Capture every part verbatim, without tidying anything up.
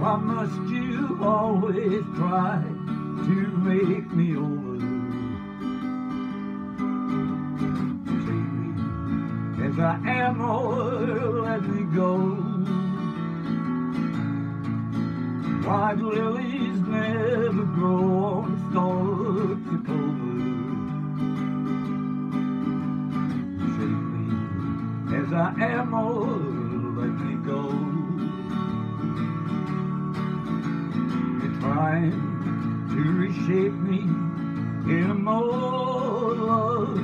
Why must you always try to make me over? Take me as I am or let me go. White lilies never grow on stalks of clover. Take me as I am or let me go. Trying to reshape me in a mold love,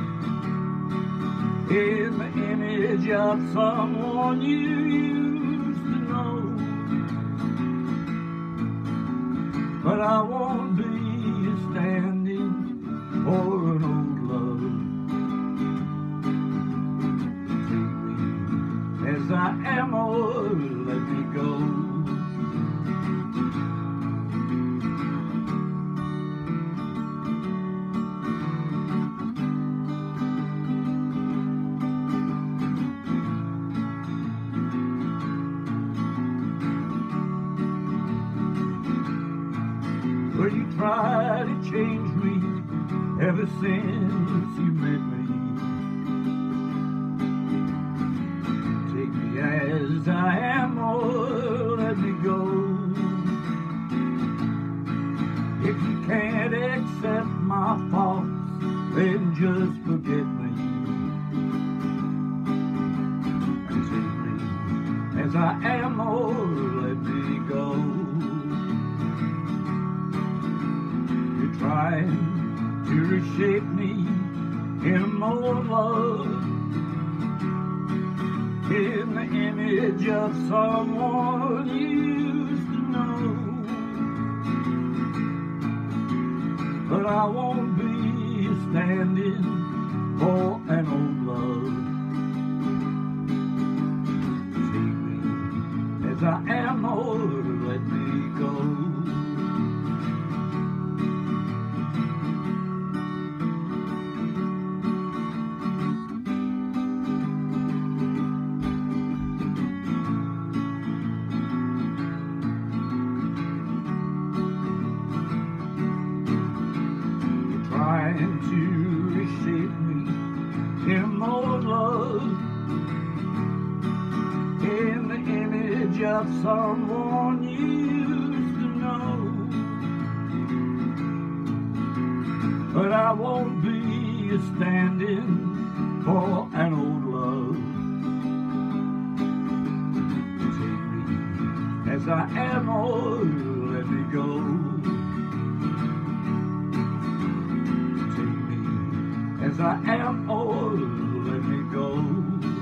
in the image of someone you used to know. But I won't be standing for an old love. Take me as I am or let me go. Well, you try to change me ever since you met me. Take me as I am or let me go. If you can't accept my faults, then just forget me. And take me as I am or let me go. Trying to reshape me in a mold love, in the image of someone you used to know. But I won't be standing for an old love. Take me as I am or let me go. Trying to reshape me in mold love, in the image of someone you used to know. But I won't be standing for an old love. Take me as I am or let me go. As I am, or let me go.